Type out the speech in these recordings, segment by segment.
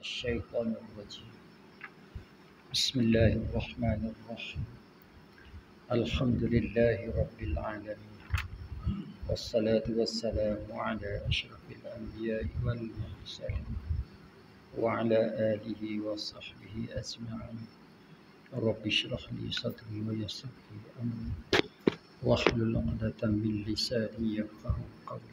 الشيطان الرجيم. بسم الله الرحمن الرحيم. الحمد لله رب العالمين، والصلاة والسلام على أشرف الأنبياء والمرسلين وعلى آله وصحبه أجمعين. رب اشرح لي صدري ويسر لي أمري واحلل عقدة من لساني يفقهوا قولي.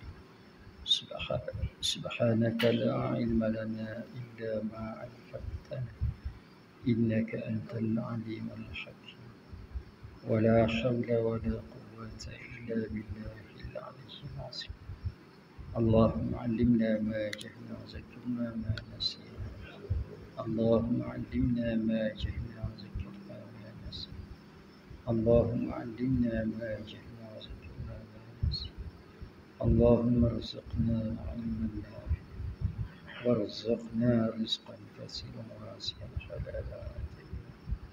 سبحانك لا علم لنا إلا ما علمتنا إنك أنت العليم الحكيم. ولا حول ولا قوة إلا بالله العلي العظيم. اللهم علمنا ما جهلنا وذكرنا ما نسينا. اللهم علمنا ما جهلنا وذكرنا ما نسينا. اللهم علمنا ما جهلنا وذكرنا ما نسينا. اللهم ارزقنا علما نافعا وارزقنا رزقا كثيرا واسعا حلالا طيبا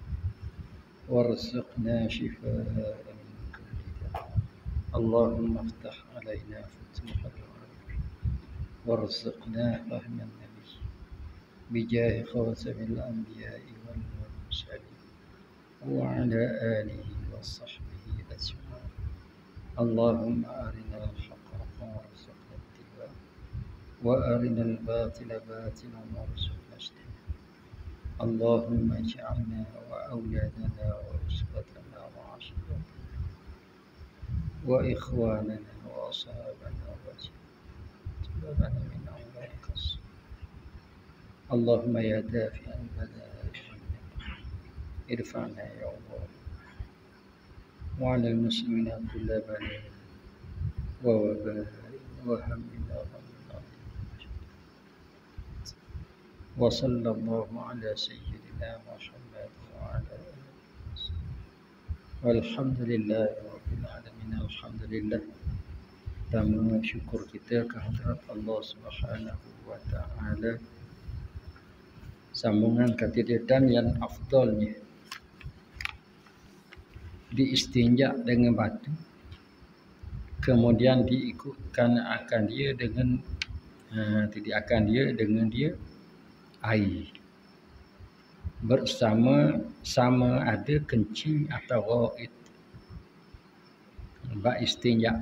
وارزقنا شفاء من كل داء. اللهم افتح علينا فتوح العارفين وارزقنا فهم النبي بجاه خاتم الأنبياء والمرسلين وعلى آله وصحبه أجمعين. اللهم أرنا الحق حقا وارزقنا اتباعه وأرنا الباطل باطلا وارزقنا اجتنابه. اللهم اجعلنا وأولادنا وأسرتنا وعشيرتنا وإخواننا وأصحابنا وجيراننا من عبادك الصالحين. اللهم يا دافع البلاء والنقم ارفعنا يا الله وعلى المسلمين كل بلاء ووباء وهم وغم وصلى الله على سيدنا محمد وعلى آله وسلم. والحمد لله رب العالمين. الحمد لله. Pertama, syukur kita kehadrat Allah Subhanahu wa Ta'ala. Sambungan kata dia, dan yang afdalnya diistinja dengan batu, kemudian diikutkan akan dia dengan air bersama ada kencing atau ghaid. Bab istinja,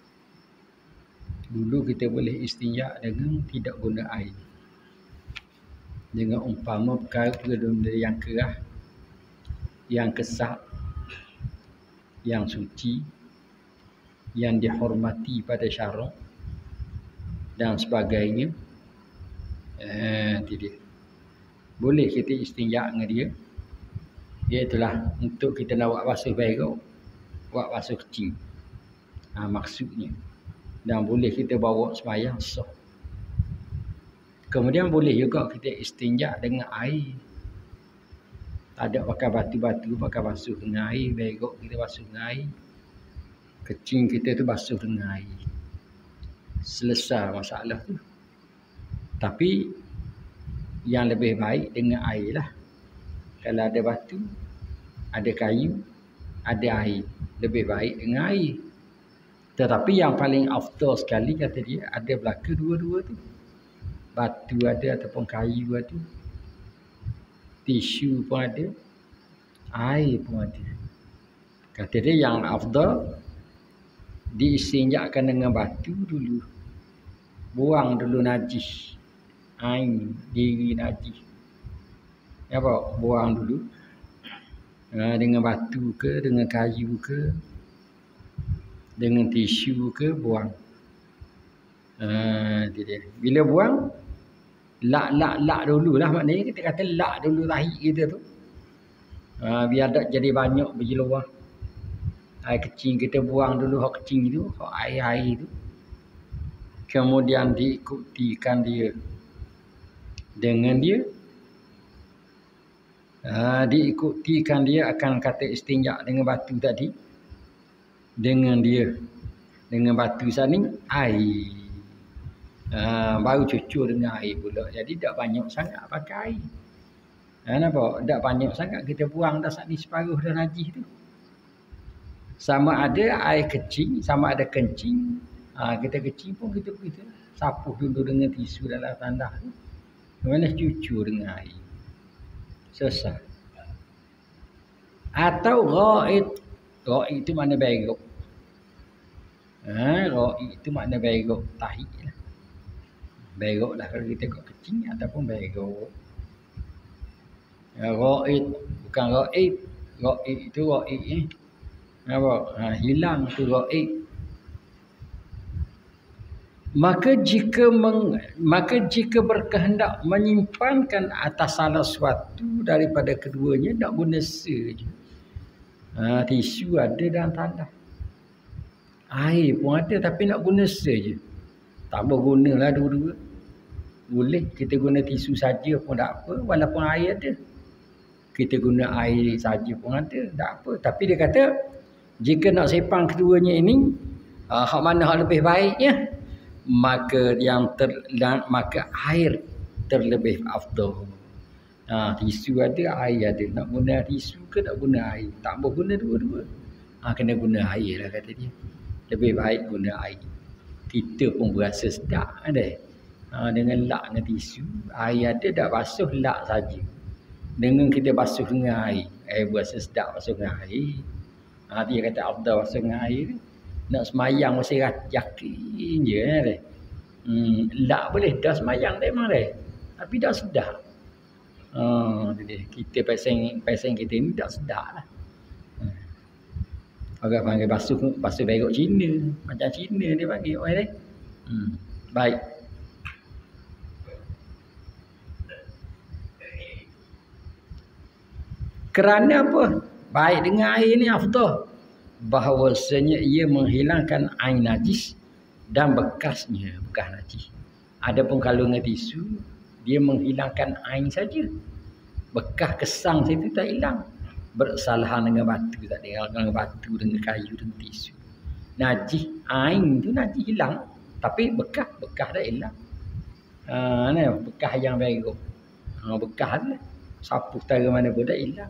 dulu kita boleh istinja dengan tidak guna air, dengan umpama perkara yang kerah, yang kesat, yang suci, yang dihormati pada syarak dan sebagainya. Dia boleh kita istinja dengan dia. Iaitulah untuk kita nak buat basuh berok, buat basuh kecil, maksudnya. Dan boleh kita bawa sembahyang sah. Kemudian boleh juga kita istinja dengan air. Tak ada pakai batu-batu, pakai basuh dengan air. Berok kita basuh dengan air, kecil kita tu basuh dengan air. Selesai masalah tu. Tapi yang lebih baik dengan air lah. Kalau ada batu, ada kayu, ada air, lebih baik dengan air. Tetapi yang paling afdal sekali kata dia, ada belaka dua-dua tu. Batu ada ataupun kayu ada, tisu pun ada, air pun ada. Kata dia yang afdal diistinjakan dengan batu dulu. Buang dulu najis, air, diri najis. Apa? Buang dulu. Dengan batu ke, dengan kayu ke, dengan tisu ke, buang. Dia. Bila buang, lak dululah. Maknanya kita kata lak dulu tahi kita tu. Biar tak jadi banyak biji luar. Air kecil kita buang dulu, hak kecil tu, hak air tu. Kemudian diikutikan dia dengan dia. Diikutikan dia akan kata istinja dengan batu tadi. Dengan dia, dengan batu saning air. Baru cucur dengan air pula. Jadi tak banyak sangat pakai air. Nampak? Tak banyak sangat kita buang dah saat ni separuh dah najis tu. Sama ada air kecil, sama ada kencing. Kita kecil pun kita sapuh dulu dengan tisu dalam tandas tu. Mana cucu dengan air. Selesai. Atau ghaid. Ghaid itu mana berok. Ghaid itu mana berok. Tahi lah. Berok lah kalau kita kok kecil ataupun berok. Ghaid. Bukan ghaid. Ghaid itu ghaid apa? Hilang tu ghaid. Maka jika berkehendak menyimpankan atas salah suatu daripada keduanya, nak guna se je. Tisu ada dalam tandas. Air pun ada tapi nak guna se je. Tak boleh gunalah dua-dua. Boleh kita guna tisu saja pun tak apa walaupun air ada. Kita guna air saja pun ada, tak apa. Tapi dia kata jika nak simpan keduanya ini, hak mana hak lebih baiknya? Maka maka air terlebih afdal. Tisu ada, air ada. Nak guna tisu ke nak guna air? Tak boleh guna dua-dua. Kena guna air lah kata dia. Lebih baik guna air. Kita pun berasa sedap ada. Dengan lak dengan tisu, air ada dah basuh lak saja. Dengan kita basuh dengan air, berasa sedap basuh dengan air. Dia kata afdal basuh dengan air. Nak semayang mesti yakin je deh. Lak boleh dah semayang dah memang deh. Tapi dah sedap. Kita pasang kita ni tak sedap lah. Orang panggil basuh berok Cina. Macam Cina dia panggil orang deh. Baik. Kerana apa? Baik dengan air ni afdal. Bahawasanya ia menghilangkan air najis dan bekasnya, bekas najis. Adapun kalau dengan tisu, dia menghilangkan air saja. Bekas kesang situ tak hilang. Bersalahan dengan batu tak ada, dengan batu, dengan kayu, dengan tisu. Najis, air tu najis hilang, tapi bekas dah hilang. Bekas yang berok. Bekas lah. Sapu tara mana pun dah hilang.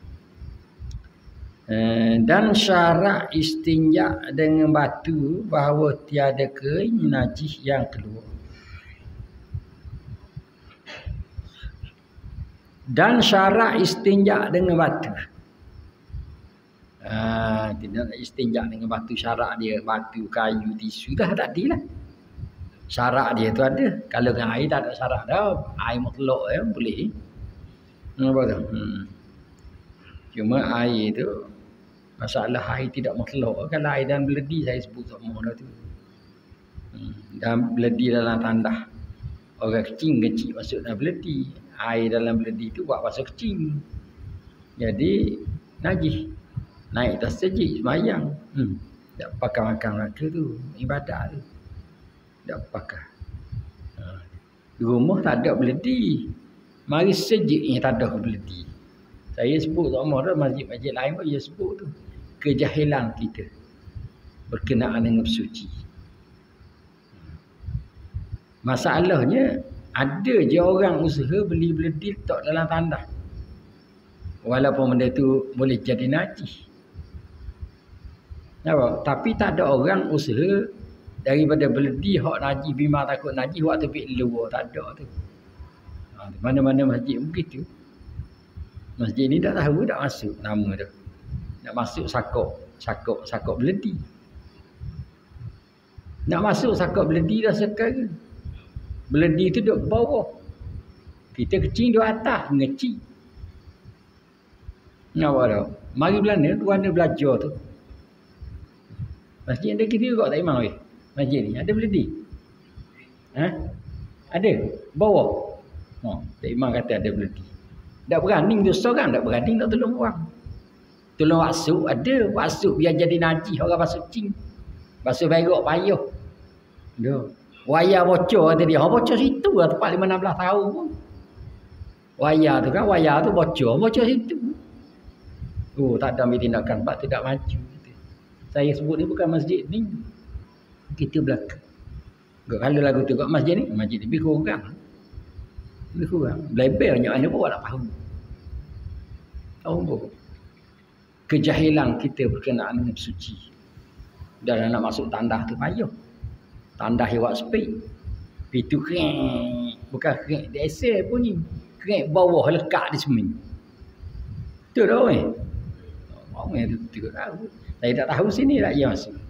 Dan syarat istinja dengan batu bahawa tiada kering najis yang keluar. Dan syarat istinja dengan batu. Tidak istinja dengan batu, syarat dia batu, kayu, tisu dah tak ada lah. Syarat dia tu ada. Kalau dengan air tak ada syarat dah. Air makhluk boleh. Nampak tak? Cuma air tu masalah air tidak makhluk. Kalau air dalam beledi saya sebut semua dah tu. Dan beledi dalam tandas. Orang kecil masuk dalam beledi. Air dalam beledi tu buat masuk kecil. Jadi najis. Naik atas sejik semayang. Tak pakai makan mereka tu. Ibadat tu. Tak pakai. Di rumah tak ada beledi. Mari sejiknya tak ada beledi. Saya sebut semua dah masjid-masjid lain pun dia sebut tu. Kejahilan kita berkenaan dengan bersuci. Masalahnya ada je orang usaha beli beledi letak dalam tandas. Walaupun benda tu boleh jadi najis. Nampak? Tapi tak ada orang usaha daripada beledi hak najis bima takut najis hak tepi luar, tak ada tu. Mana-mana masjid begitu. Masjid ni tak tahu tak masuk nama tu. Nak masuk sakok beledi. Nak masuk sakok beledi dah sekarang. Beledi tu duduk bawah. Kita kecil duduk atas, ngecil. Nampak tak? Mari Belanda belajar tu. Masjid ada kita juga tak imam weh. Masjid ni ada beledi. Ada bawah. Tak imam kata ada beledi. Tak berani tu seorang, tak berani nak tolong orang. Tolong wasuk ada, wasuk biar jadi najis orang basuh cing. Basuh berok payah. Dah. Wayar bocor kata dia. Bocor situ lah tempat 15-16 tahun pun. Wayar tu bocor situ. Tak ada ambil tindakan, sebab tidak maju. Saya sebut ni bukan masjid ni. Kita belakang. Kalau lagu tu kat masjid ni lebih kurang. Lebih kurang. Belebel banyak mana pun tak tahu. Tahu pun. Kejahilan kita berkenaan dengan suci. Dan nak masuk tandas tu payah. Tandas yang buat sepik. Itu Bukan kerek di esel pun ni. Kerek bawah lekat di semen. Tu dah orang tu tahu. Saya tak tahu sini tak dia masuk.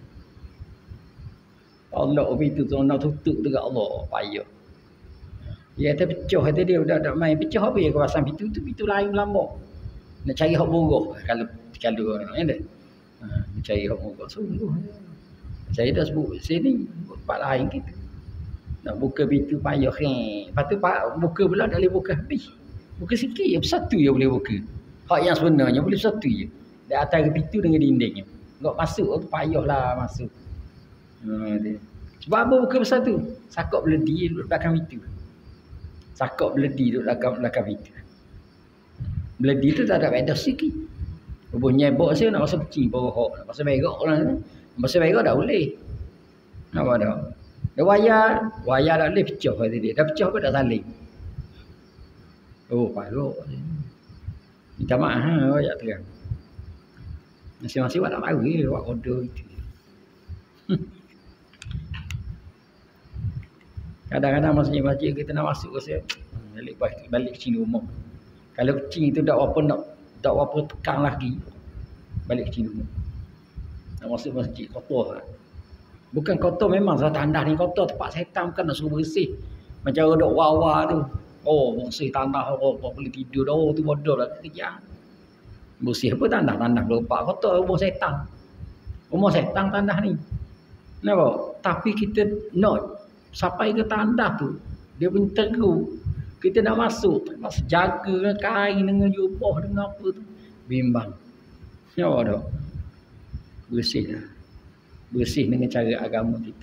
Allah pintu tu nak tutup dekat Allah payah. Dia kata pecah kata dia dah main pecah apa ya kawasan pintu lain melambak. Nak cari hak buruk kalau ada. Nak cari hak buruk sungguh. Saya dah sebut sini tempat lain kita. Nak buka pintu payah lepas tu buka pula tak boleh buka habis. Buka sikit je satu je boleh buka. Hak yang sebenarnya boleh satu je. Di atas pintu dengan dindingnya. Enggak masuk tu payahlah masuk. Sebab apa buka besar tu? Sakak beledi duduk belakang pintu. Sakak beledi duduk belakang pintu. Beledi tu tak ada beda sikit. Bubuh nyebok saya nak masuk kecil baru hok. Nak masuk berak orang tu. Masuk berak dah boleh. Nampak tak? Dia wayar dah boleh pecah kata dia. Dah pecah pun dah saling. Oh, paruk. Minta maaf banyak terang. Masing-masing buat tak mahu je buat kodoh itu. Kadang-kadang masjid-masjid kita nak masuk ke balik kecil rumah. Kalau kecil tu tak apa tekan lagi balik kecil rumah. Nak masuk masjid kotor. Bukan kotor memang salah tandah ni kotor tempat setan bukan nak suruh bersih. Macam dok wawa tu. Oh, bersih tandah boleh tidur dah. Oh, tu bodoh lah kerja. Bersih apa tandah berlepak kotor rumah setan. Rumah setan tandah ni. Nampak? Tapi kita nak sampai ke tandah tu dia pun teruk. Kita nak masuk jaga kain dengan jubah dengan apa tu bimbang. Nampak tak? Bersih lah. Bersih dengan cara agama kita.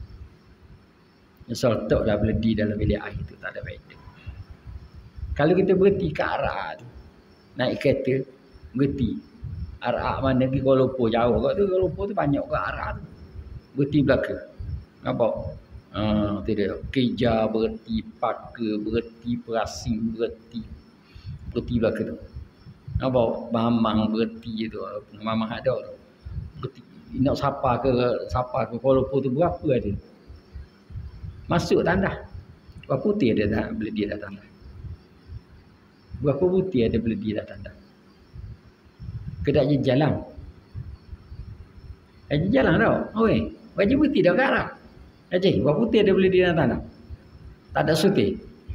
Soltoklah beledi dalam bilik air tu tak ada beza. Kalau kita berhenti ke arah tu naik kereta berhenti arah mana pergi Kuala Lumpur jauh kat tu Kuala Lumpur tu banyak ke arah tu berhenti belakang nampak tu dia Keja berhenti Paka berhenti Perasing berhenti belakang tu nampak Mamang berhenti tu Mamang ada tu berhenti nak sapa ke Kuala Lumpur tu berapa ada masuk tandah berapa putih ada tak boleh dia dah tandah berapa putih ada boleh dia dah tandah kedak je jalan aje jalan tau oi wajib putih dah ke arah aje berapa putih ada boleh dia dah tandah tak ada suti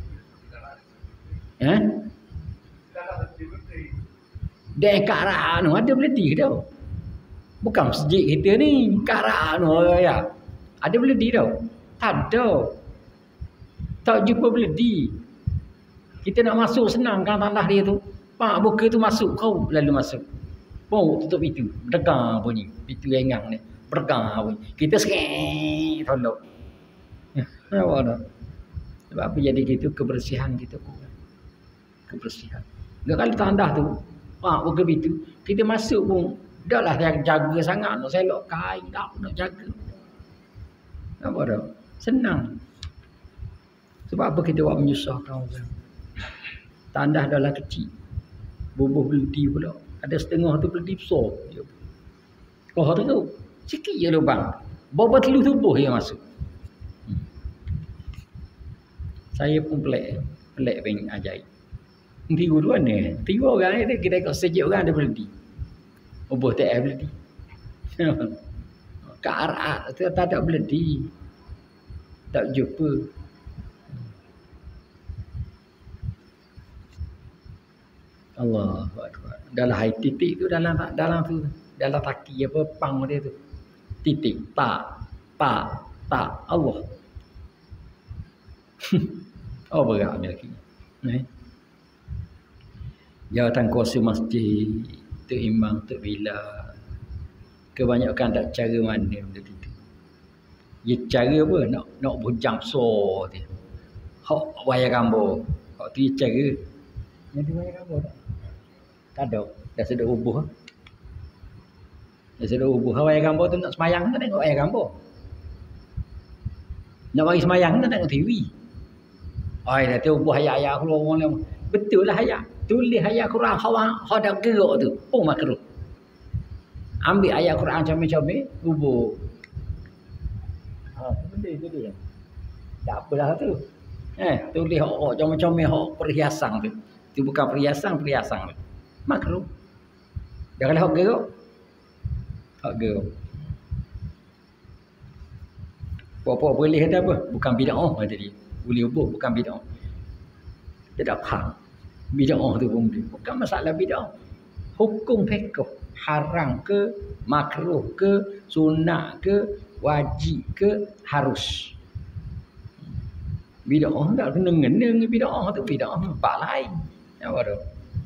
dia ke arah anu ada boleh dia tau bukan masjid kita ni ke arah anu ya ada boleh dia tau tak ada tak jumpa beledi. Kita nak masuk senang kan tandah dia tu. Pak buka tu masuk kau lalu masuk. Pau tutup pintu. Berdegar bunyi. Pintu engang ni. Berdegar bunyi. Kita sikit tolak. Nampak tak? Sebab apa jadi gitu kebersihan kita kurang. Kebersihan. Enggak kali tandah tu. Pak buka pintu. Kita masuk pun. Dah lah jaga sangat. Nak selok kain. Tak nak jaga. Nampak tak? Senang. Sebab apa kita buat menyusahkan orang. Tandah adalah kecil. Bubuh beledi pula. Ada setengah tu beledi besar. Kau tahu? Sikit je lubang. Bawa telur tubuh yang masuk. Saya pun pelik pun ajaib. Tiga tu mana? Tiga orang ni kita tengok sejak orang ada beledi. Bubuh tak ada beledi. Ke arah tak ada beledi. Tak jumpa. Allah Akbar. Dalam hai titik tu dalam taki apa pang dia tu. Titik tak Allah. Oh beratnya lagi. Jawatan kuasa masjid, tu imam, tu bila. Kebanyakan tak cara mana benda itu. Ya cara apa nak bujang so dia. Hak wayar gambar. Hak tu cara. Yang wayar gambar tak? Tak ada. Dah sudah ubuh. Dah sudah ubuh. Wayar gambar tu nak semayang tak tengok wayar gambar. Nak bagi semayang tak tengok TV. Ai dah tu ubuh ayat-ayat keluar orang. Betul lah ayat. Tulis ayat Quran hawa dak gerak tu. Oh makruh. Ambil ayat Quran comel-comel ubuh. Benda tu dia. Tak apalah tu. Tulis hok comel-comel hok perhiasan tu. Itu bukan perhiasan tu. Makruh. Dah kalau hok gerok. Hok gerok. Apa-apa boleh kata apa? Bukan bid'ah kata dia. Boleh ubah bukan bid'ah. Dia tak faham. Bid'ah tu pun boleh. Bukan masalah bid'ah. Hukum fiqh haram ke, makruh ke, sunat ke, wajib ke, harus. Bid'ah tak kena ngena bid'ah tu. Bid'ah tempat lain. Apa tu?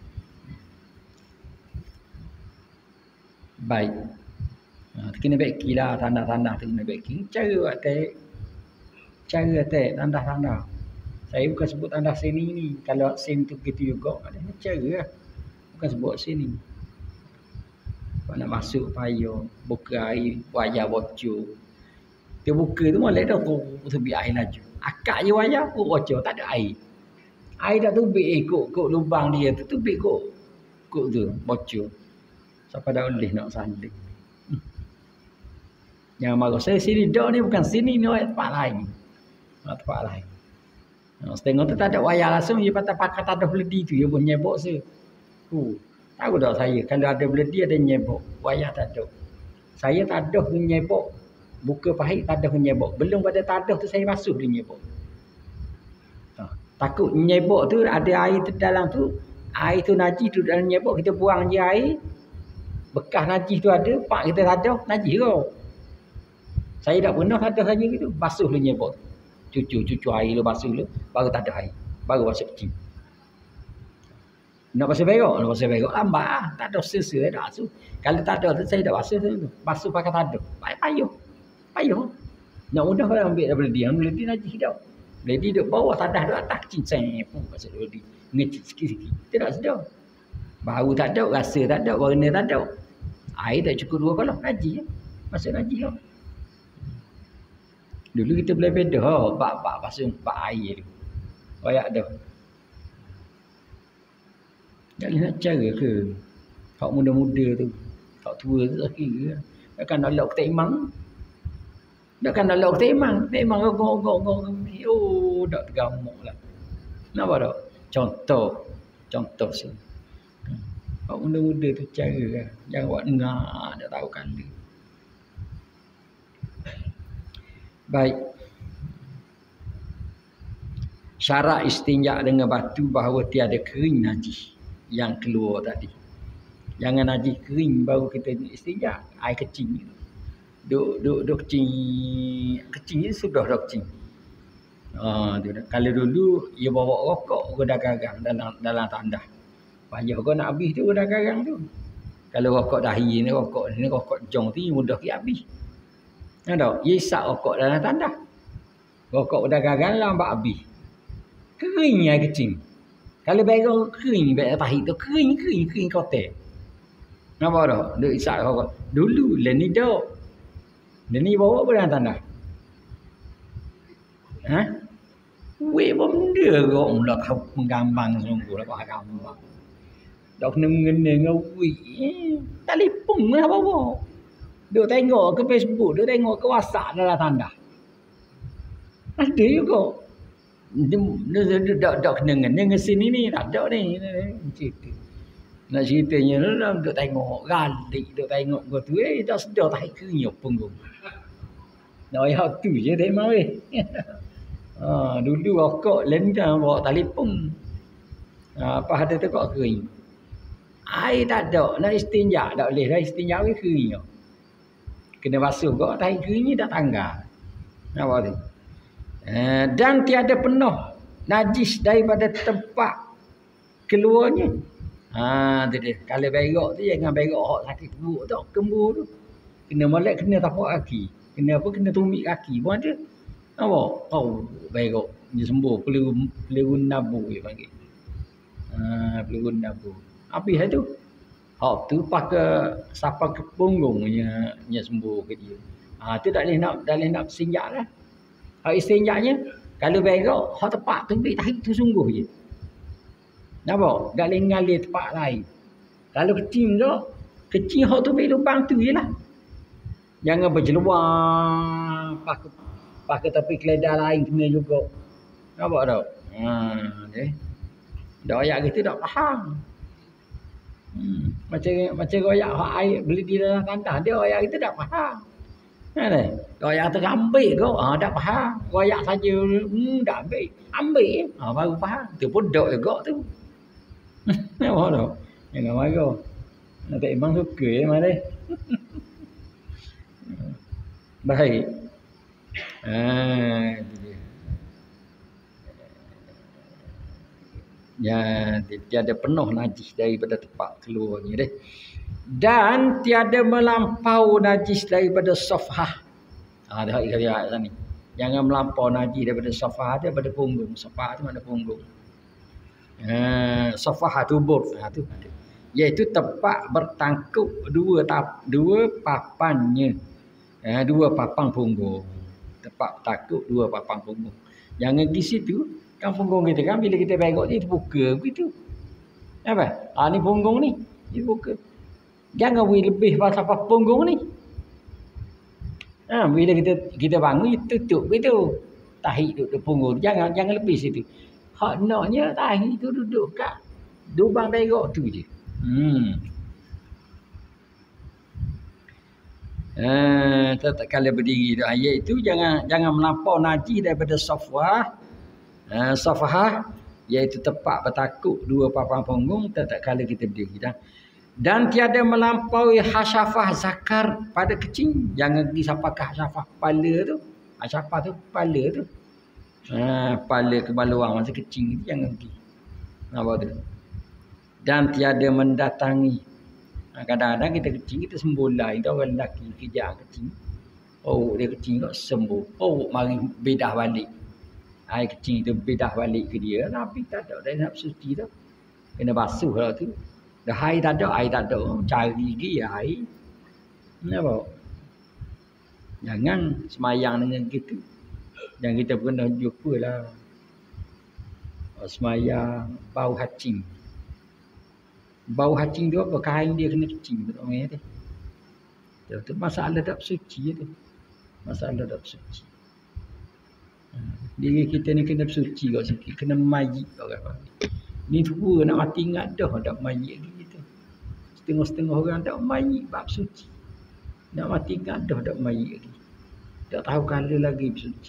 Baik. Kena baiki lah tanda-tanda tu kena baiki. Cara buat tek. Tanda-tanda. Saya bukan sebut tanda sini ni. Kalau sin tu begitu juga. Ada cara lah. Bukan sebut sini. Kalau nak masuk payah. Buka air. Wayar bocor. Dia buka tu malah dah tubik air laju. Akak je wayar pun bocor. Tak ada air. Air dah tubik kok lubang dia tu. Tubik kok tu bocor. Siapa dah boleh nak sanding. Jangan marah saya sini dak ni bukan sini ni tempat lain. Tempat lain. Setengah tu tak ada wayar langsung dia pakai tak ada beledi tu dia pun nyebok se. Tahu tak saya kalau ada beledi ada nyebok, wayar tak ada. Saya tak ada nyebok. Buka pahit tak ada nyebok. Belum pada tak ada tu saya basuh dia nyebok. Takut nyebok tu ada air tu dalam tu, air tu najis tu dalam nyebok kita buang je air. Bekas najis tu ada, pak kita tak ada, najis ke? Saya tak pernah ada saja gitu. Basuh lu nyebok. Cucu air lu basuh lu. Baru tak ada air. Baru basuh kecil. Nak basuh begok. Lambat lah. Tak ada sesa. Tak basuh. Kalau tak ada tu saya dah basuh tu. Basuh pakai tak ada. Payuh. Nak mudah kalau ambil daripada dia. Beledi najis dah. Beledi duduk bawah. Tadah duduk atas. Kecil saya pun basuh beledi. Ngecik sikit-sikit. Tidak sedar. Bau tak ada. Rasa tak ada. Warna tak ada. Air tak cukup 2 kolom. Najis. Masuk najis lah. Dulu kita boleh beda bak pasal bak air tu. Royak dah. Tak boleh nak cara ke? Hak muda-muda tu. Hak tua tu tak kira. Takkan nak lok kita imam. Takkan nak lok kita imam. Kita imam gong. Oh, tak tergamuk lah. Kenapa tak? Contoh sini. Hak muda-muda tu cara lah. Jangan buat dengar. Tak tahu kan dia. Baik. Syarat istinja dengan batu bahawa tiada kering najis yang keluar tadi. Jangan najis kering baru kita istinja. Air kecil. Duk kecil ni sudah dah kecil. Kalau dulu ia bawa rokok dah garang dalam tandas. Payah kau nak habis tu dah garang tu. Kalau rokok dahi ni rokok jong tu mudah ki habis. Ada, ia isap rokok dalam tandas. Rokok dah gagal lambat habis. Kering air kecil. Kalau berang kering baik tahi tu kering kotak. Nampak tak? Duk isap rokok. Dulu le ni dak. Le ni bawa dalam tandas. Weh benda kau mula kau menggambang sungguh lah kau gambar. Dak kena dengan weh. Telefon lah bawa. Duk tengok ke Facebook, duk tengok ke WhatsApp dalam tanda. Ada juga. Duk kena dengan sini ni. Tak ada ni. Cerita. Nak ceritanya duk tengok galik. Duk tengok kau tu. Tak sedar tak kenyop punggung. Nak ayah tu je dia mau dulu rokok lain dah bawa telefon. Apa ada tu kok kering. Air tak ada. Nak istinja. Tak boleh dah istinja kering. Kena basuh kok tahi kering ni dah tanggal. Nampak tu? Dan tiada penuh najis daripada tempat keluarnya. Tu dia. Kalau berak tu jangan berak hak sakit perut tu, kembur tu. Kena molek kena tapak kaki. Kena apa kena tumit kaki pun ada. Nampak? Berak dia sembuh peluru nabu dia panggil. Peluru nabu. Habis tu. Hak tu pakai sapa ke punggungnya sembuh ke dia. Tu tak boleh nak bersinjak lah. Hak istinjaknya kalau berak hak tepat tu tarik tu sungguh je. Nampak? Tak boleh ngalir tempat lain. Kalau kecil hak tu bagi lubang tu jelah. Jangan berjeluar pakai tapi keledar lain kena juga. Nampak tak? Okay. Dak ayat gitu tak faham. Macam royak hak air beli di dalam tanah dia royak itu tak faham. Kan? Royak terambil kau, tak faham. Royak saja tak ambil. Ambil, baru faham. Tu pun dok juga tu. Nampak tak? Jangan marah. Tak memang suka mana. Baik. Itu dia. Ya, tiada penuh najis daripada tempat keluarnya deh. Dan tiada melampau najis daripada safhah. Dah ayat ni. Jangan melampau najis daripada safhah, daripada punggung. Safhah tu mana punggung? Safhah tubuh. Tu. Iaitu tempat bertangkup dua papannya. Dua papang punggung. Tempat takut dua papang punggung. Jangan di situ. Kan punggung kita kan bila kita berok ni terbuka begitu. Apa? Ni punggung ni. Dibuka. Jangan lebih pasal punggung ni. Bila kita bangun tutup begitu. Tahi duduk punggung. Jangan lebih situ. Hak naknya tahi tu duduk kat lubang berok tu je. Tetap kala berdiri tu ayat itu jangan melampau najis daripada safwah. Safhah iaitu tempat bertakuk dua papang punggung tetap kala kita berdiri dan tiada melampaui hasyafah zakar pada kecing. Jangan pergi sampai ke hasyafah kepala tu. Hasyafah tu kepala tu. Kepala ke baluang masa kecing itu jangan pergi. Nampak tu. Dan tiada mendatangi. Kadang-kadang kita kecing kita sembolai. Kita orang lelaki kejar kecing. Dia kecing kok sembuh. Mari bedah balik. Air kecing itu bedah balik ke dia. Tapi tak ada. Dia nak suci tu. Kena basuh lah tu. Dah air tak ada. Cari lagi air. Nampak? Jangan semayang dengan gitu. Dan kita pernah jumpa lah. Semayang bau hacing. Bau hacing tu apa? Kain dia kena kecing. Itu masalah tak suci tu. Masalah tak suci. Diri kita ni kena suci kau sikit. Kena mayit kau kata. Ni tua nak mati ingat dah tak mayit lagi kita. Setengah-setengah orang tak mayit bab suci. Nak mati ingat dah tak mayit lagi. Tak tahu kala lagi bersuci.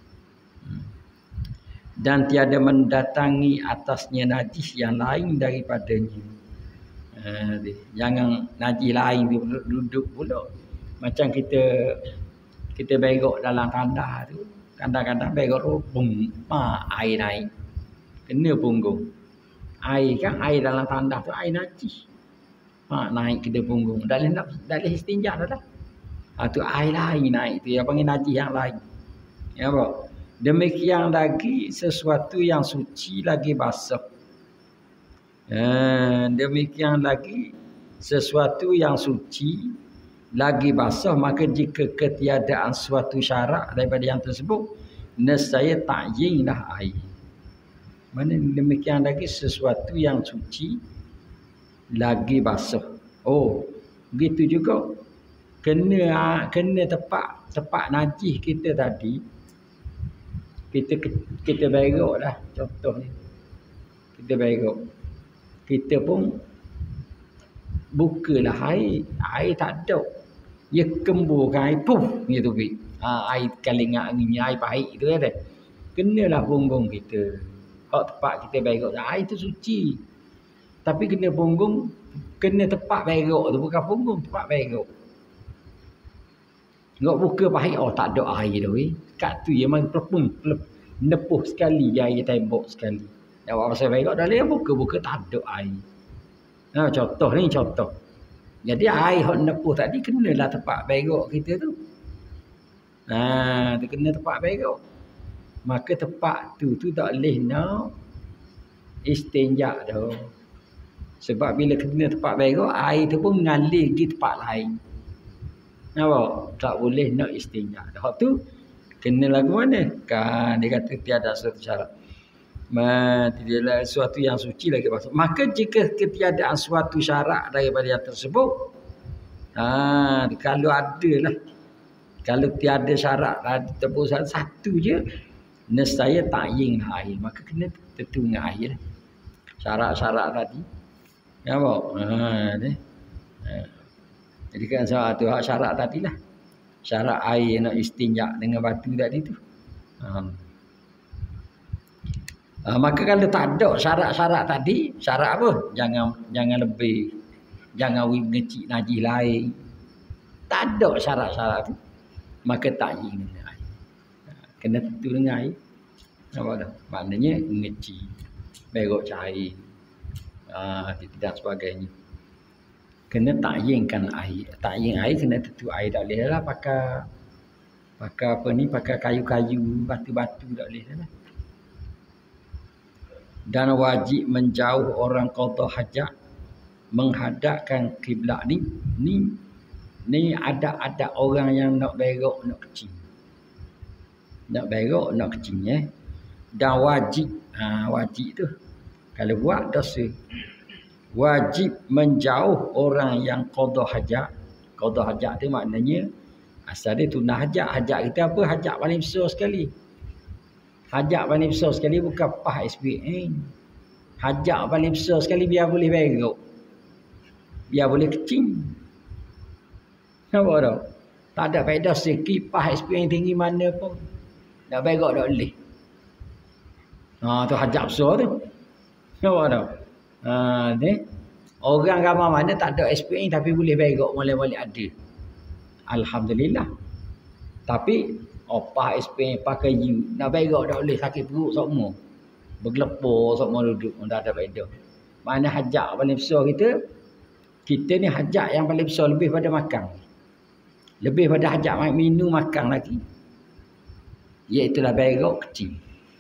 Dan tiada mendatangi atasnya najis yang lain daripadanya. Jangan najis lain duduk pula. Macam kita berok dalam tandas tu. Kadang-kadang berok air naik. Kena punggung. Air dalam tandas tu air najis. Naik ke punggung. Dah boleh istinja dah. Tu air lain naik tu yang panggil najis yang lain. Ya apa? Demikian lagi sesuatu yang suci lagi basah. Demikian lagi sesuatu yang suci lagi basah, maka jika ketiadaan suatu syarat daripada yang tersebut, nescaya ta'yinlah air. Mana demikian lagi sesuatu yang suci lagi basah. Begitu juga kena tempat najis kita tadi. Kita berok dah contohnya. Kita berok. Kita pun bukalah air tak ada. Dia kemburkan air gitu pergi. Air kalingan angin air pahit tu kan. Kenalah punggung kita. Hak tempat kita berok air tu suci. Tapi kena punggung, kena tempat berok tu bukan punggung, tempat berok. Ngok buka pahit tak ada air dah kat tu dia main pelepung nepuh sekali air tembok sekali. Dah buat pasal berok dah dia buka tak ada air. Contoh. Jadi air hok nepuh tadi kenalah tempat berok kita tu. Tu kena tempat berok. Maka tempat tu tak boleh nak istinja dah. Sebab bila kena tempat berok, air tu pun mengalir pergi tempat lain. Nampak? Tak boleh nak istinja dah. Hak tu kena lagu mana? Kan dia kata tiada suatu syarat. Tidaklah sesuatu yang suci lagi basah. Maka jika ketiadaan suatu syarat daripada yang tersebut, kalau ada lah, kalau tiada syarat tebus satu je, nescaya ta'yin air, maka kena tentu dengan air. Syarat-syarat tadi. Ya apa? Ni. Jadi kan syarat tadilah. Syarat air nak istinja dengan batu tadi tu. Maka kalau tak ada syarat-syarat tadi, syarat apa? Jangan lebih, jangan mengecik najis lain. Tak ada syarat-syarat tu, maka ta'yin dengan air. Kena tentu dengan air. Apa dah? Maknanya mengecik, berok cair, dan sebagainya. Kena ta'yinkan air. Ta'yin air kena tentu air, tak boleh lah pakai apa ni, pakai kayu-kayu, batu-batu, tak boleh lah. Dan wajib menjauh orang qada hajat menghadapkan kiblat ni ada orang yang nak berok, nak kecil. Nak berok, nak kecil Dan wajib tu kalau buat dosa. Wajib menjauh orang yang qada hajat. Qada hajat tu maknanya asal dia tunah hajat. Hajat kita apa? Hajat paling besar sekali. Hajat paling besar sekali bukan pah SPN. Hajat paling besar sekali biar boleh berok. Biar boleh kecil. Nampak tak? Tak ada faedah sikit pah SPN tinggi mana pun. Nak berok tak boleh. Tu hajat besar tu. Nampak tak? Ni. Orang ramai mana tak ada SPN tapi boleh berok boleh ada. Alhamdulillah. Tapi opah SPN pakai you nak berok tak boleh, sakit perut semua. Bergelepar semua duduk, tak ada faedah. Mana hajat paling besar kita ni hajat yang paling besar lebih pada makan. Lebih pada hajat minum makan lagi. Iaitulah berok kecil.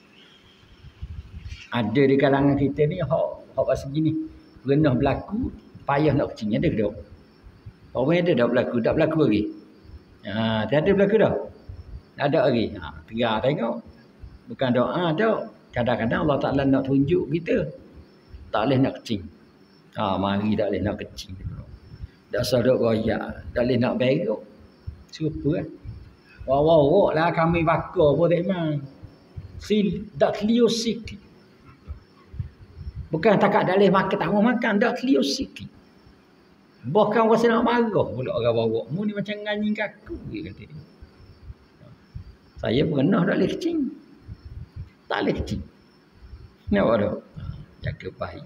Ada di kalangan kita ni hak pasal gini. Pernah berlaku payah nak kecilnya ada ke tak? Orang ada dah berlaku, tak berlaku lagi. Tiada berlaku dah. Tak ada lagi. Tengah tengok. Bukan doa dah. Kadang-kadang Allah Ta'ala nak tunjuk kita. Tak boleh nak kecil. Mari tak boleh nak kecil. Tak sadar royak. Tak boleh nak berok. Super kan. Wawak lah kami bakar pun tak memang. Tak clear sikit. Bukan takat tak boleh makan, tak mau makan. Tak clear sikit. Bahkan rasa nak marah pula orang bawa. Mu ni macam nganying kaku. Dia kata dia. Saya pernah tak boleh kecil. Tak boleh kecil. Nampak tak? Jaga baik.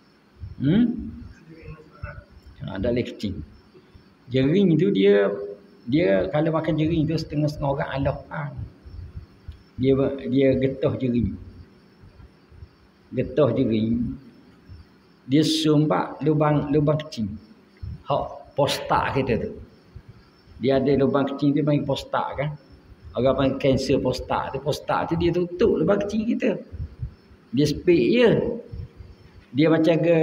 Tak boleh kecil. Jering tu dia kalau makan jering tu setengah-setengah orang alahkan. Dia getah jering. Getah jering. Dia sumbat lubang kecil. Hak postak kita tu. Dia ada lubang kecil tu panggil postak kan. Orang panggil kanser postak tu. Postak tu dia tutup lubang kecil kita. Dia spek je. Dia macam ke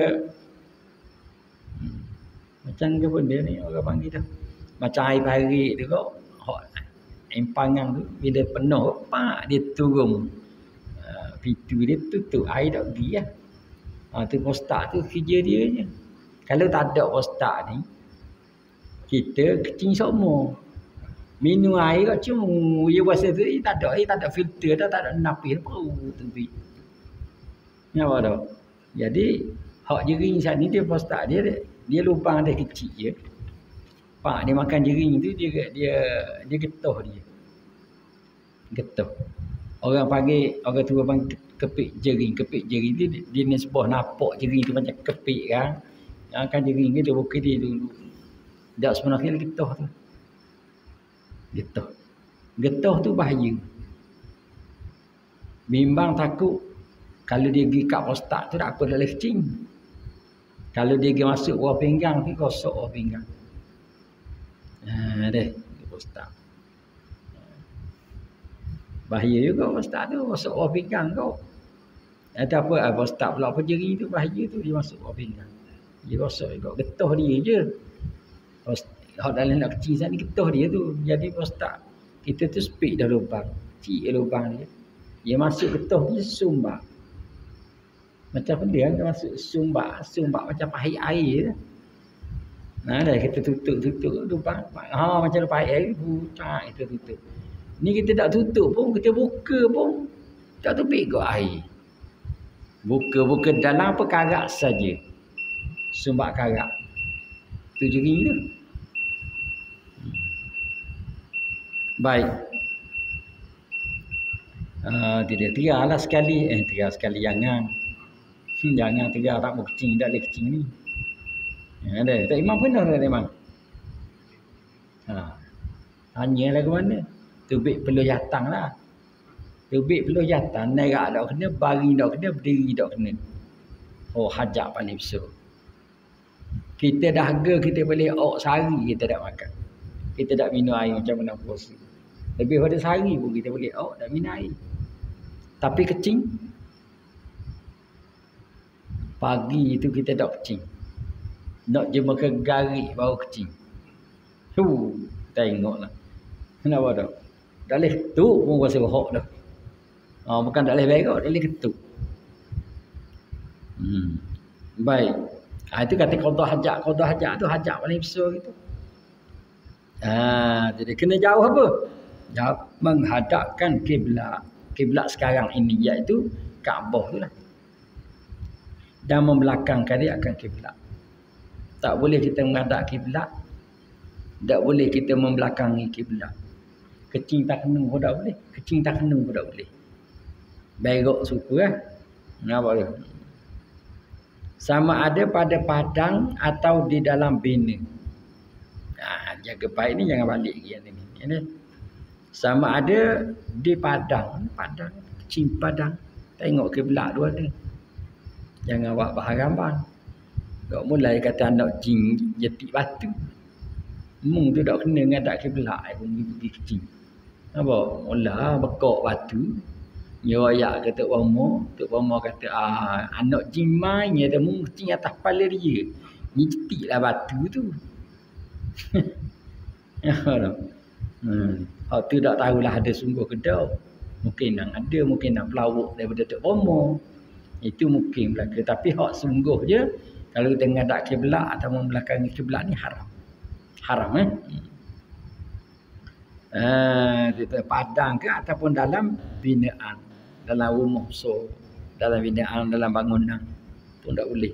pun dia ni orang panggil tu. Macam air parit tu kok. Empangan tu bila penuh pak dia turun. Pintu dia tutup air tak pergi lah. Tu postak tu kerja dia je. Kalau tak ada postak ni kita kecil semua. Minum air kat cuma dia rasa tu tak ada filter dah, tak ada napil bau tepi. Nampak tak? Jadi hak jering saat ni dia postak dia lubang dia kecil je. Pak dia makan jering tu dia getah dia. Getah. Orang tua panggil kepik jering tu dia ni sebuah napak jering tu macam kepik kan. Yang kan jering tu bukan dia dulu. Tak sebenarnya getah tu. Getah tu bahaya. Bimbang takut kalau dia pergi kat postak tu tak apa dah kecing. Kalau dia pergi masuk bawah pinggang tu kosok bawah pinggang. Deh postak. Bahaya juga postak tu masuk bawah pinggang kau. Ada apa postak pula apa jeri tu bahaya tu dia masuk bawah pinggang. Dia kosok juga getah dia je. Hak dalam nak kecil sana getah dia tu. Jadi postak kita tu spek dah lubang. Cik lubang dia. Dia masuk getah dia sumbat. Macam benda kan masuk sumbat macam pahit air. Dah kita tutup lubang. Macam pahit air buta kita tutup. Ni kita tak tutup pun, kita buka pun Tak tubik go air. Buka dalam perkarat saja. Sumbat karat. Tu jering tu. Baik. Tidak teralah sekali. Tera sekali jangan. Jangan tera tak mau kecing. Tak boleh kecing ni. Ada. Tak imam benar tak imam? Tanyalah ke mana. Tubik peluh jatang lah. Tubik peluh jatang. Nerak tak kena. Baring tak kena. Berdiri tak kena. Oh hajat paling besar. Kita dahaga kita boleh sehari kita tak makan. Kita tak minum air macam mana puasa. Lebih pada sehari pun kita boleh tak minum air. Tapi kecing. Pagi itu kita tak kecing. Nak je makan garik baru kecing. Tengoklah. Kenapa tak? Tak boleh ketuk pun rasa hok dah. Bukan tak boleh berak, tak boleh ketuk. Baik. Itu kata qada hajat. Qada hajat tu hajat paling besar gitu. Jadi kena jauh apa? Jauh menghadapkan kiblat. Kiblat sekarang ini iaitu Kaabah tu lah. Dan membelakangkan dia akan kiblat. Tak boleh kita menghadap kiblat. Tak boleh kita membelakangi kiblat. Kecing tak kena pun tak boleh. Kecing tak kena pun tak boleh. Berak suku Kenapa dia? Sama ada pada padang atau di dalam bina. Jaga baik ni jangan balik lagi ni. Sama ada di padang, kecing padang. Tengok kiblat dua ni. Jangan buat baharam bang. Tak mulai kata anak jin jetik batu. Mung tu tak kena ngadap kiblat pun pergi kecing. Apa? Mula bekok batu. Nyoyak kata Tok Bomo kata anak jin main dia mung kecing atas kepala dia. Ni jetiklah batu tu. Tu tak tahulah ada sungguh ke tak. Mungkin nak ada, mungkin nak pelawak daripada Tok Bomo. Itu mungkin belaka. Tapi hak sungguh je kalau kita ngadap kiblat atau membelakangi kiblat ni haram. Haram kita padang ke ataupun dalam binaan, dalam rumah besar, dalam binaan, dalam bangunan pun tak boleh.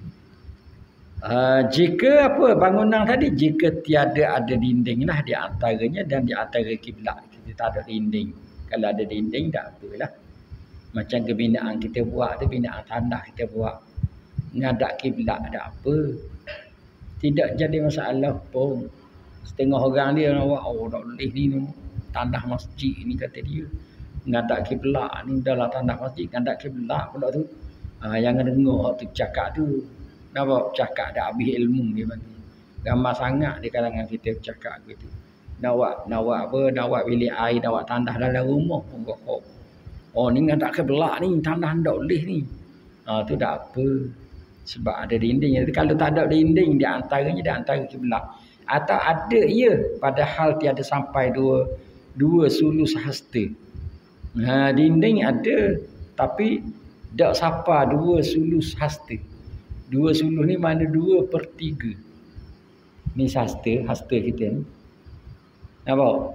Jika apa bangunan tadi, jika tiada ada dinding lah di antaranya dan di antara kiblat kita tak ada dinding. Kalau ada dinding tak apalah. Macam kebinaan kita buat tu, binaan tanah kita buat, ngadap kiblat ada apa? Tidak jadi masalah pun. Setengah orang dia nak buat, tak boleh ni tanah masjid ni kata dia. Ngadap kiblat ni dalam tanah masjid, ngadap kiblat pula tu. Jangan dengar tu cakap tu. Nampak cakap dah habis ilmu dia bagi. Gambar sangat di kalangan kita cakap gitu. Nak buat apa? Nak buat bilik air, nak buat tandah dalam rumah pun kok. Ni ngadap kiblat ni, tanah tak boleh ni. Tu dah apa? Sebab ada dinding. Jadi kalau tak ada dinding di antaranya, di antara kiblat. Atau ada padahal tiada sampai dua sulus hasta. Dinding ada tapi tak sampai dua sulus hasta. Dua sulus ni mana 2/3. Ni hasta kita ni. Nampak?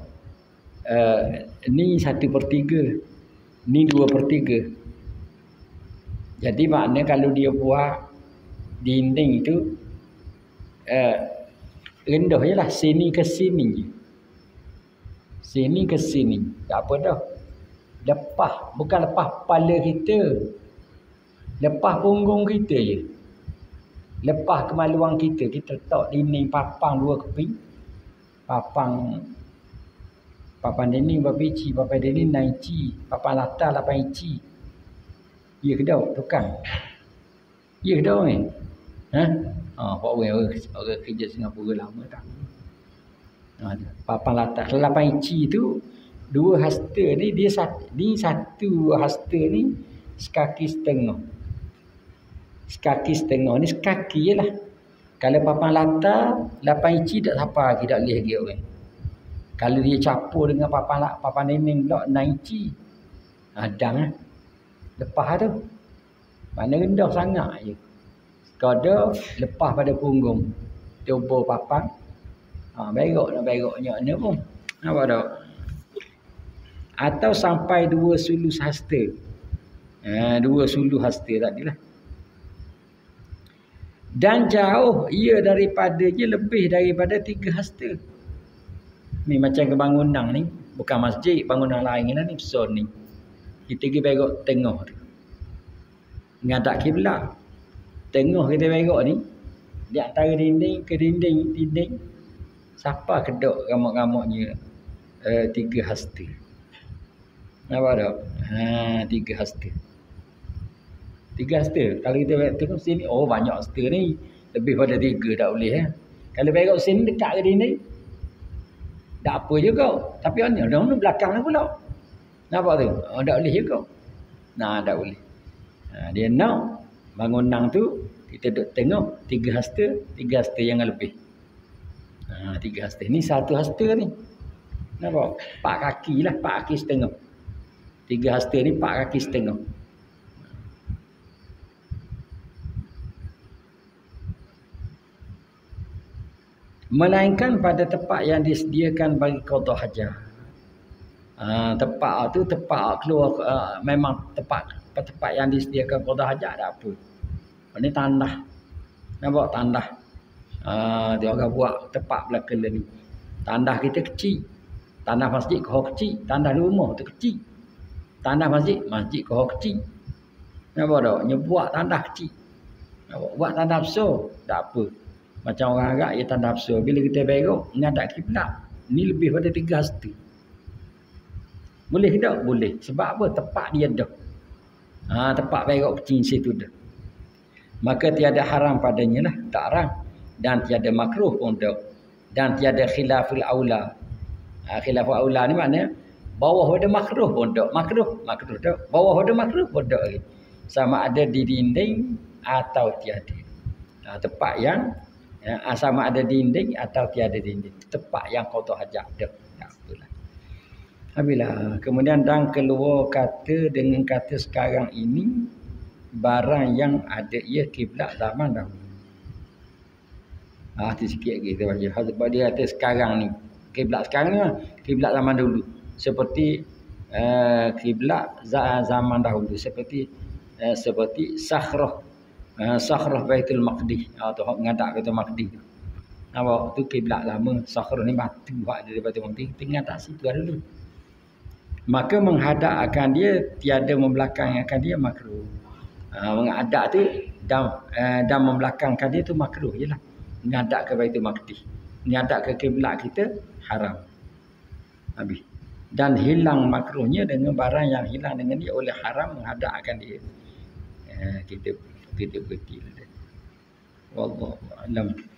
Ni 1/3. Ni 2/3. Jadi makna kalau dia buat dinding itu rendah je lah. Sini ke sini je. Sini ke sini. Tak apa dah. Lepas. Bukan lepas kepala kita. Lepas punggung kita je. Lepas kemaluan kita. Kita letak dinding papang 2 keping. Papang dinding berapa inci. Papang dinding 9 inci. Papang latar 8 inci. Ya ke tak? Tukang. Ya ke tak ni? Orang kerja Singapura lama tak. Papan latar 8 inci tu 2 hasta ni dia satu hasta ni sekaki setengah. Sekaki setengah ni sekaki je lah. Kalau papan latar 8 inci tak siapa lagi, tak boleh lagi orang. Kalau dia campur dengan papan dinding pula 9 inci. Adang lah. Lepas tu. Mana rendah sangat je. Kada lepas pada punggung. Coba papan. Beraknya pun. Nampak tak? Atau sampai 2 sulus hasta. Dua suluh hasta tadilah. Dan jauh ia daripadanya lebih daripada 3 hasta. Ni macam kebangunan ni, bukan masjid, bangunan lain ni besar ni. Kita pergi berok tengah tu. Ngadap kiblat. Tengah kita berok ni, di antara dinding ke dinding, siapa kedok ramak-ramaknya 3 hasta. Nampak tak? 3 hasta. 3 hasta. Kalau kita tengok sini, banyak hasta ni. Lebih pada 3 tak boleh. Kalau berok sini dekat ke dinding, tak apa juga. Tapi ada belakang pula. Nampak tu? Tak boleh juga. Tak boleh. Dia nak bangunan tu, kita duduk tengok 3 hasta, 3 hasta yang lebih. 3 hasta. Ni 1 hasta ni. Nampak? 4 kaki lah, 4 kaki setengah. 3 hasta ni 4 kaki setengah. Melainkan pada tempat yang disediakan bagi qada hajat. Tempat tu tempat keluar, memang tempat yang disediakan qada hajat tak apa. Ini tandah. Nampak tandah. Dia orang buat tempat belakang ni. Tandah kita kecil. Tandah masjid kau kecil, tandah rumah tu kecil. Tandah masjid kau kecil. Nampak tak? Buat tandah kecil. Nampak? Buat tandah besar, tak apa. Macam orang Arab dia tandah besar. Bila kita berok ngadap kiblat, ni lebih pada 3 hasta. Boleh tak? Boleh. Sebab apa? Tempat dia dah. Tempat berok kecil situ dah. Maka tiada haram padanya lah, tak haram. Dan tiada makruh pun tak. Dan tiada khilaful aula. Khilaful aula ni maknanya bawah pada makruh pun tak. Makruh tak. Bawah pada makruh pun tak. Sama ada di dinding atau tiada. Tempat yang sama ada dinding atau tiada dinding. Tempat yang qada hajat dah. Tak apalah. Habislah. Kemudian dan keluar kata dengan kata sekarang ini barang yang ada ia kiblat zaman dahulu. Hati sikit kita baca. Sebab dia kata sekarang ni. Kiblat sekarang ni kiblat zaman dulu. Seperti kiblat zaman dahulu. Seperti Sakhrah. Sakhrah Baitul Maqdis. Atau ngadap Baitul Maqdis. Nampak tu kiblat lama. Sakhrah ni batu buat dari Baitul Maqdis. Tinggal tak situ dulu. Maka menghadap akan dia, tiada membelakang akan dia makruh. Menghadap tu dan membelakangkan dia tu makruh jelah. Menghadap ke Baitul Maqdis. Menghadap ke kiblat kita haram. Habis. Dan hilang makruhnya dengan barang yang hilang dengan dia oleh haram menghadap akan dia. Kita berhenti. Wallahu a'lam.